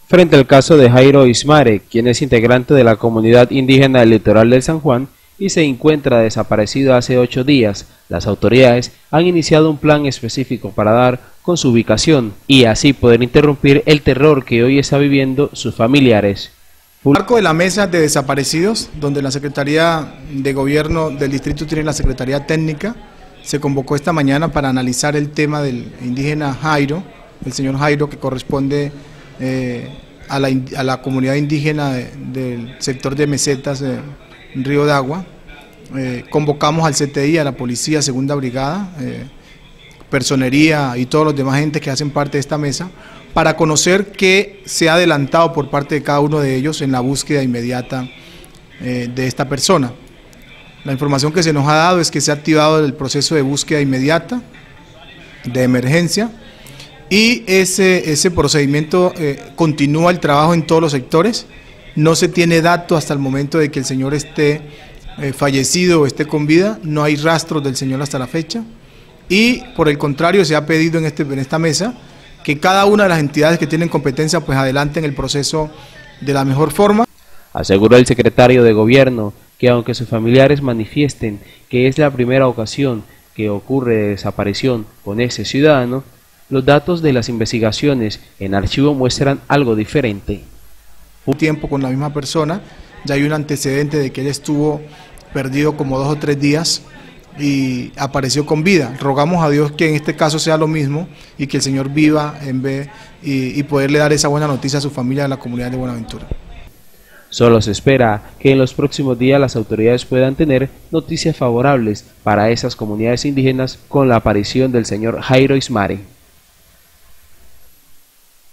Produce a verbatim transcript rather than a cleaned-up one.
frente al caso de Jairo Ismare, quien es integrante de la comunidad indígena del litoral del San Juan y se encuentra desaparecido hace ocho días. Las autoridades han iniciado un plan específico para dar con su ubicación y así poder interrumpir el terror que hoy está viviendo sus familiares. En el marco de la mesa de desaparecidos, donde la Secretaría de Gobierno del Distrito tiene la Secretaría Técnica, se convocó esta mañana para analizar el tema del indígena Jairo, el señor Jairo, que corresponde eh, a, la, a la comunidad indígena de, del sector de Mesetas, eh, Río de Agua. Eh, convocamos al C T I, a la Policía, Segunda Brigada, eh, Personería y todos los demás entes que hacen parte de esta mesa, para conocer qué se ha adelantado por parte de cada uno de ellos en la búsqueda inmediata eh, de esta persona. La información que se nos ha dado es que se ha activado el proceso de búsqueda inmediata, de emergencia, y ese, ese procedimiento eh, continúa el trabajo en todos los sectores. No se tiene dato hasta el momento de que el señor esté eh, fallecido o esté con vida, no hay rastros del señor hasta la fecha, y por el contrario se ha pedido en, este, en esta mesa que cada una de las entidades que tienen competencia pues adelanten el proceso de la mejor forma. Aseguró el secretario de Gobierno que aunque sus familiares manifiesten que es la primera ocasión que ocurre de desaparición con ese ciudadano, los datos de las investigaciones en archivo muestran algo diferente. Un tiempo con la misma persona, ya hay un antecedente de que él estuvo perdido como dos o tres días y apareció con vida. Rogamos a Dios que en este caso sea lo mismo y que el Señor viva en vez y, y poderle dar esa buena noticia a su familia de la comunidad de Buenaventura. Solo se espera que en los próximos días las autoridades puedan tener noticias favorables para esas comunidades indígenas con la aparición del señor Jairo Ismare.